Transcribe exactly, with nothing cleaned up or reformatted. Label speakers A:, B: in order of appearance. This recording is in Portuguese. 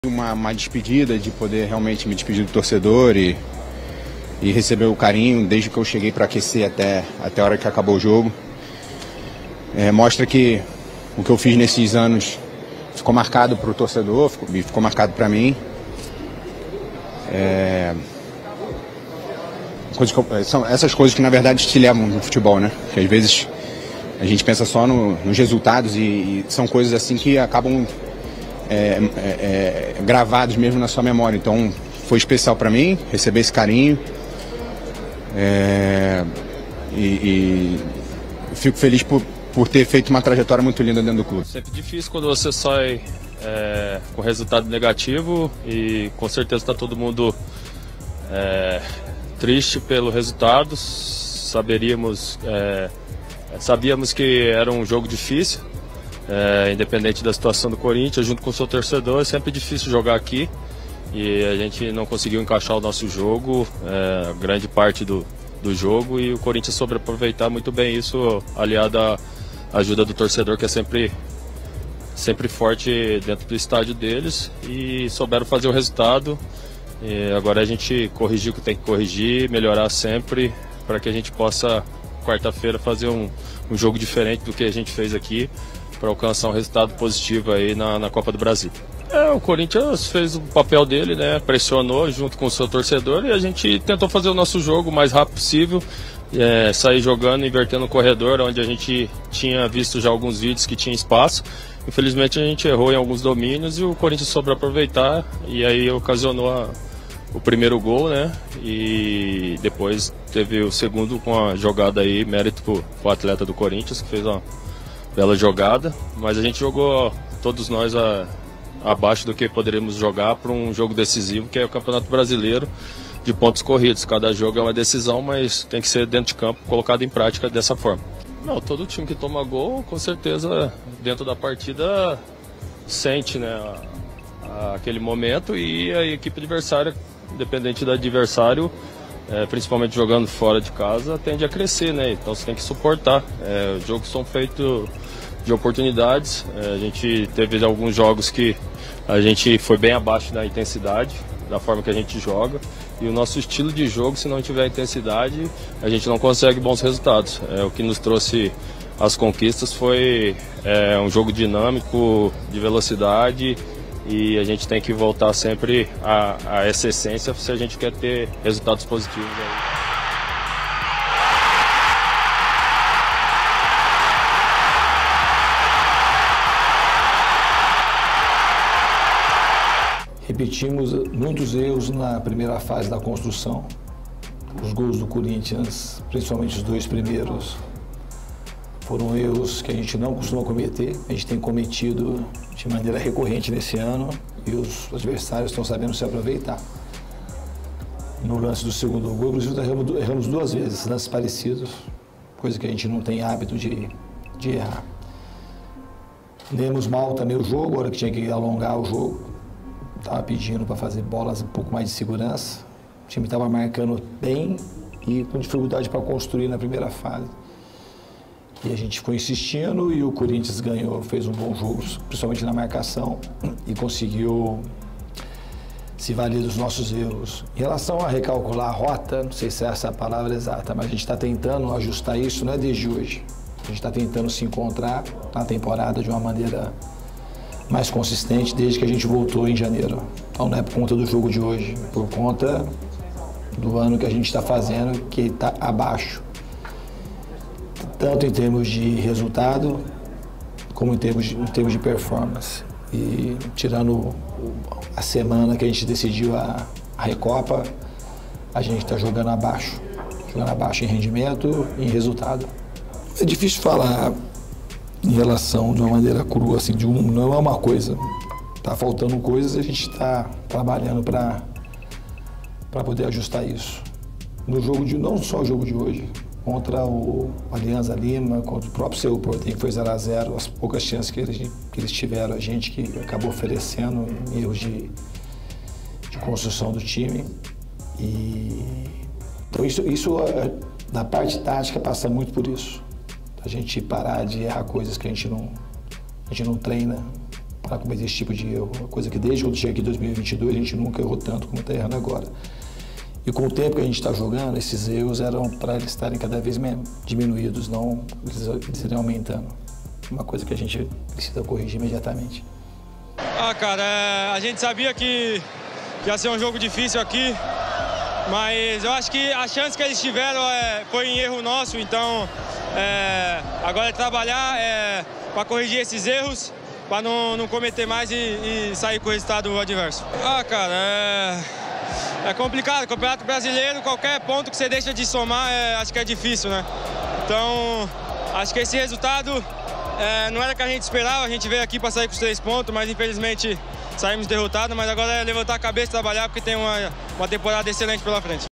A: Uma, uma despedida, de poder realmente me despedir do torcedor e, e receber o carinho desde que eu cheguei para aquecer até, até a hora que acabou o jogo. É, mostra que o que eu fiz nesses anos ficou marcado para o torcedor, ficou, ficou marcado para mim. É, coisas que, são essas coisas que na verdade te levam no futebol, né? Que às vezes a gente pensa só no, nos resultados e, e são coisas assim que acabam É, é, é, gravados mesmo na sua memória. Então foi especial para mim receber esse carinho é, e, e fico feliz por, por ter feito uma trajetória muito linda dentro do clube.
B: Sempre difícil quando você sai é, com resultado negativo e com certeza está todo mundo é, triste pelo resultado. Saberíamos, é, sabíamos que era um jogo difícil. É, independente da situação do Corinthians, junto com o seu torcedor, é sempre difícil jogar aqui e a gente não conseguiu encaixar o nosso jogo, é, grande parte do, do jogo, e o Corinthians soube aproveitar muito bem isso, aliado à ajuda do torcedor, que é sempre, sempre forte dentro do estádio deles, e souberam fazer o resultado. E agora a gente corrigir o que tem que corrigir, melhorar sempre, para que a gente possa, quarta-feira, fazer um, um jogo diferente do que a gente fez aqui, para alcançar um resultado positivo aí na, na Copa do Brasil. É, o Corinthians fez o papel dele, né? Pressionou junto com o seu torcedor e a gente tentou fazer o nosso jogo o mais rápido possível, é, sair jogando, invertendo o corredor, onde a gente tinha visto já alguns vídeos que tinha espaço. Infelizmente a gente errou em alguns domínios e o Corinthians soube aproveitar e aí ocasionou a, o primeiro gol, né? E depois teve o segundo com a jogada aí, mérito pro, pro atleta do Corinthians, que fez uma bela jogada, mas a gente jogou, todos nós, a, abaixo do que poderíamos jogar para um jogo decisivo, que é o Campeonato Brasileiro de pontos corridos. Cada jogo é uma decisão, mas tem que ser dentro de campo, colocado em prática dessa forma. Não, todo time que toma gol, com certeza, dentro da partida, sente, né, a, a, aquele momento, e a equipe adversária, independente do adversário, É, principalmente jogando fora de casa, tende a crescer, né? Então você tem que suportar. É, os jogos são feitos de oportunidades. É, a gente teve alguns jogos que a gente foi bem abaixo da intensidade, da forma que a gente joga. E o nosso estilo de jogo, se não tiver intensidade, a gente não consegue bons resultados. É, o que nos trouxe as conquistas foi é, um jogo dinâmico, de velocidade. E a gente tem que voltar sempre a, a essa essência se a gente quer ter resultados positivos aí.
C: Repetimos muitos erros na primeira fase da construção. Os gols do Corinthians, principalmente os dois primeiros, foram erros que a gente não costuma cometer, a gente tem cometido de maneira recorrente nesse ano e os adversários estão sabendo se aproveitar. No lance do segundo gol, inclusive, erramos duas vezes, lances parecidos, coisa que a gente não tem hábito de, de errar. Lemos mal também o jogo, a hora que tinha que alongar o jogo, estava pedindo para fazer bolas um pouco mais de segurança. O time estava marcando bem e com dificuldade para construir na primeira fase. E a gente ficou insistindo e o Corinthians ganhou, fez um bom jogo, principalmente na marcação, e conseguiu se valer dos nossos erros. Em relação a recalcular a rota, não sei se essa é a palavra exata, mas a gente está tentando ajustar isso, não é desde hoje. A gente está tentando se encontrar na temporada de uma maneira mais consistente desde que a gente voltou em janeiro. Então não é por conta do jogo de hoje, é por conta do ano que a gente está fazendo, que está abaixo. Tanto em termos de resultado, como em termos de, em termos de performance. E tirando a semana que a gente decidiu a, a Recopa, a gente está jogando abaixo. Jogando abaixo em rendimento e em resultado. É difícil falar em relação de uma maneira crua, assim, de um, não é uma coisa. Está faltando coisas e a gente está trabalhando para para poder ajustar isso. No jogo de, não só o jogo de hoje, contra o Alianza Lima, contra o próprio Cerro Porteño, que foi zero a zero, as poucas chances que eles, que eles tiveram, a gente que acabou oferecendo erros de, de construção do time. E, então isso, isso, da parte tática, passa muito por isso. A gente parar de errar coisas que a gente não, a gente não treina, para cometer esse tipo de erro. Uma coisa que desde quando cheguei aqui em dois mil e vinte e dois a gente nunca errou tanto como está errando agora. E com o tempo que a gente está jogando, esses erros eram para eles estarem cada vez menos diminuídos, não eles, eles irem aumentando. Uma coisa que a gente precisa corrigir imediatamente.
D: Ah, cara, é, a gente sabia que, que ia ser um jogo difícil aqui, mas eu acho que a chance que eles tiveram é, foi em erro nosso, então é, agora é trabalhar é, para corrigir esses erros, para não, não cometer mais e, e sair com o resultado adverso. Ah, cara, é, é complicado. Campeonato Brasileiro, qualquer ponto que você deixa de somar, é, acho que é difícil, né? Então, acho que esse resultado é, não era o que a gente esperava. A gente veio aqui para sair com os três pontos, mas infelizmente saímos derrotados. Mas agora é levantar a cabeça e trabalhar, porque tem uma, uma temporada excelente pela frente.